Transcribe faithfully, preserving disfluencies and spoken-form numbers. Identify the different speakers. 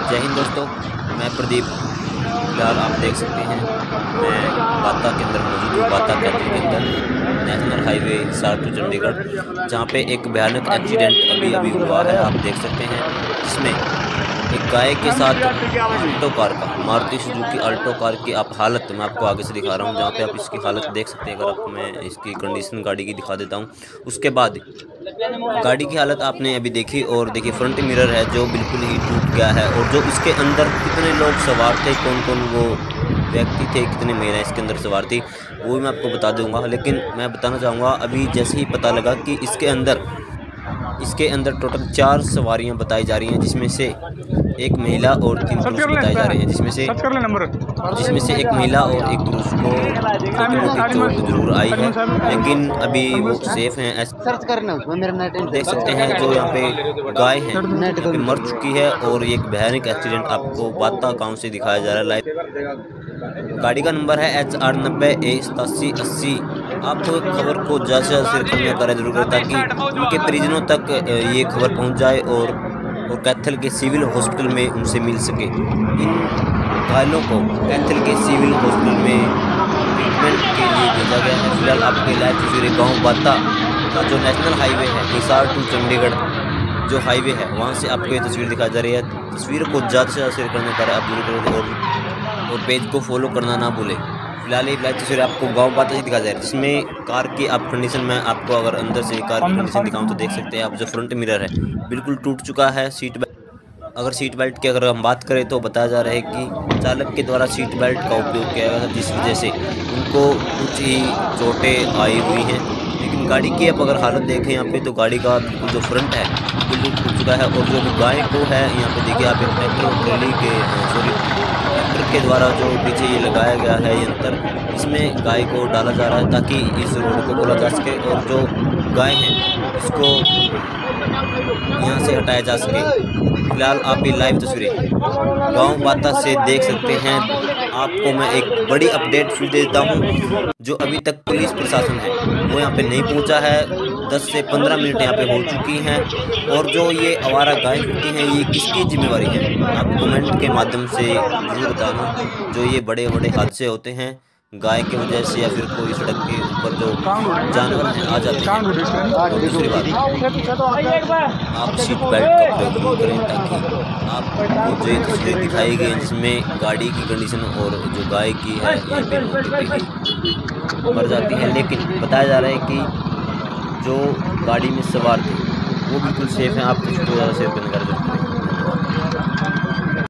Speaker 1: जय हिंद दोस्तों, मैं प्रदीप। फिलहाल आप देख सकते हैं मैं बाता के अंदर मौजूद हूँ। बाता कैथल के अंदर national highway Hisar to Chandigarh, जहाँ पे एक भयानक एक्सीडेंट अभी अभी हुआ है। आप देख सकते हैं जिसमें एक गाय के साथ अल्टो कार का, मारुति सुजुकी अल्टो कार की आप हालत मैं आपको आगे से दिखा रहा हूँ, जहाँ पे आप इसकी हालत देख सकते हैं। अगर आपको मैं इसकी कंडीशन गाड़ी की दिखा देता हूँ। उसके बाद गाड़ी की हालत आपने अभी देखी, और देखिए फ्रंट मिरर है जो बिल्कुल ही टूट गया है, और जो इसके अंदर कितने लोग सवार थे, कौन कौन वो व्यक्ति थे, कितने महिलाएं इसके अंदर सवार थी, वो भी मैं आपको बता दूंगा। लेकिन मैं बताना चाहूँगा, अभी जैसे ही पता लगा कि इसके अंदर इसके अंदर टोटल चार सवारियां बताई जा रही हैं, जिसमें से एक महिला और तीन पुरुष बताए जा रहे हैं, जिसमें से जिसमें से एक महिला और एक पुरुष को छोटी मोटी चोट जरूर आई है, लेकिन अभी वो सेफ हैं। देख सकते हैं जो यहाँ पे गाय है यहाँ पे मर चुकी है, और एक भयानक एक्सीडेंट आपको बाता गांव से दिखाया जा रहा है लाइव। गाड़ी का नंबर है एच आर नब्बे ए सतासी अस्सी। आप खबर को ज़्यादा से ज़्यादा शेयर करने का कार्य जरूर करें, ताकि उनके परिजनों तक ये खबर पहुंच जाए और और कैथल के सिविल हॉस्पिटल में उनसे मिल सके। इन घायलों को कैथल के सिविल हॉस्पिटल में ट्रीटमेंट के लिए भेजा गया है। फिलहाल आपके लाइव तस्वीरें गाँव बाता का जो नेशनल हाईवे है हिसार टू चंडीगढ़ जो हाईवे है, वहाँ से आपको ये तस्वीर दिखाई जा रही है। तस्वीर को ज़्यादा से ज़्यादा शेयर करने का आप जरूर करें, और, और पेज को फॉलो करना ना भूलें। फिलहाल एक लाइव तस्वीर आपको गाँव बाता से दिखा जा रहा है, जिसमें कार की आप कंडीशन में आपको अगर अंदर से कार की कंडीशन दिखाऊं तो देख सकते हैं आप, जो फ्रंट मिरर है बिल्कुल टूट चुका है। सीट बेल्ट अगर सीट बेल्ट की अगर हम बात करें तो बताया जा रहा है कि चालक के द्वारा सीट बेल्ट का उपयोग किया गया था, जिस वजह से उनको कुछ ही चोटें आई हुई हैं। लेकिन गाड़ी की आप अगर हालत देखें यहाँ पे, तो गाड़ी का जो फ्रंट है बिल्कुल टूट चुका है, और जो गाय को है यहाँ पे देखिए आप, ट्रैक्टर ट्रॉली के सॉरी ट्रैक्टर के द्वारा जो पीछे ये लगाया गया है यंत्र, इसमें गाय को डाला जा रहा है ताकि इस रोड को खोला जा सके, और जो गाय है इसको यहाँ से हटाया जा सके। फिलहाल आप ये लाइव तस्वीरें गांव बाता से देख सकते हैं। आपको मैं एक बड़ी अपडेट फिर देता हूँ, जो अभी तक पुलिस प्रशासन है वो यहाँ पे नहीं पहुँचा है। दस से पंद्रह मिनट यहाँ पे हो चुकी हैं, और जो ये आवारा गाय होती हैं ये किसकी जिम्मेवारी है, आप कमेंट के माध्यम से जरूर बताना। जो ये बड़े बड़े हादसे होते हैं गाय की वजह से, या फिर कोई सड़क के ऊपर जो जानवर हैं आ जाते हैं। और दूसरी बात, आप सीट बेल्ट का प्रयोग करें, ताकि आपको जो ये तस्वीरें दिखाई गई हैं जिसमें गाड़ी की कंडीशन और जो गाय की है यहाँ पे मौके पे मर जाती है। लेकिन बताया जा रहा है कि जो गाड़ी में सवार थे वो बिल्कुल सेफ हैं। आप कुछ ज़्यादा शेयर करने का